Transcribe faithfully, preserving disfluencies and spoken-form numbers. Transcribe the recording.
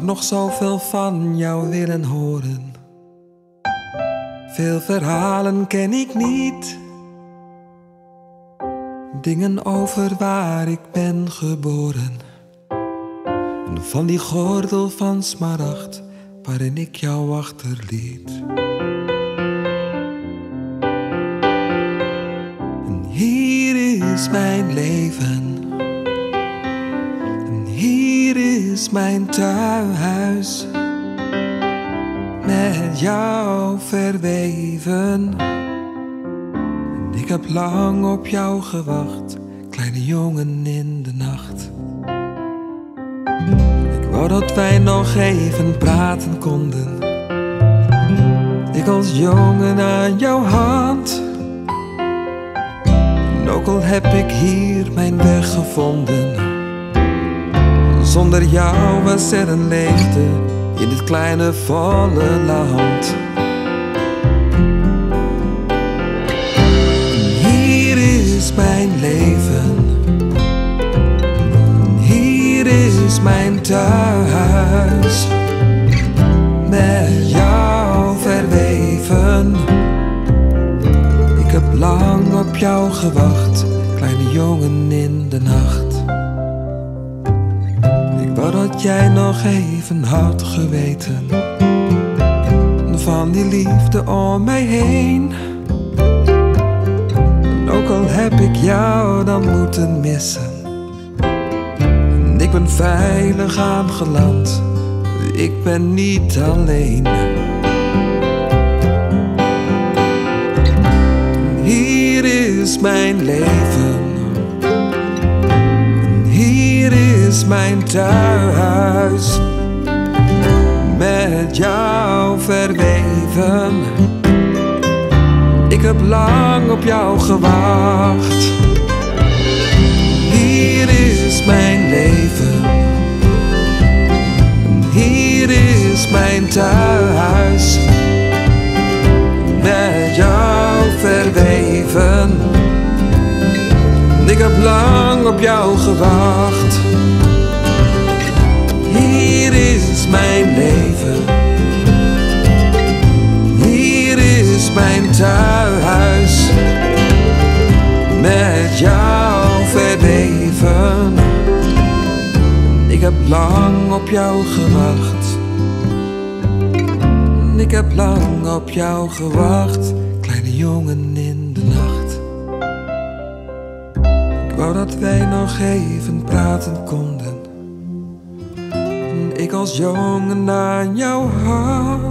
zou nog zoveel van jou willen horen. Veel verhalen ken ik niet, dingen over waar ik ben geboren. En van die gordel van smaragd waarin ik jou achterliet. En hier is mijn leven, en hier is mijn thuis, met jou verweven. En ik heb lang op jou gewacht, kleine jongen in de nacht. Ik wou dat wij nog even praten konden, ik als jongen aan jouw hand. En ook al heb ik hier mijn weg gevonden, zonder jou was er een leegte in dit kleine volle land. En hier is mijn leven, en hier is mijn thuis, met jou verweven. Ik heb lang op jou gewacht, kleine jongen in de nacht. Ik wou dat jij nog even had geweten van die liefde om mij heen. En ook al heb ik jou dan moeten missen, en ik ben veilig aangeland, ik ben niet alleen. En hier is mijn leven, hier is mijn thuis, met jou verweven. Ik heb lang op jou gewacht. Hier is mijn leven, hier is mijn thuis, met jou verweven. Ik heb lang op jou gewacht. Hier is mijn leven, hier is mijn thuis, met jou verweven. Ik heb lang op jou gewacht. Ik heb lang op jou gewacht, kleine jongen in de nacht. Ik wou dat wij nog even praten konden, en ik als jongen aan jouw hand.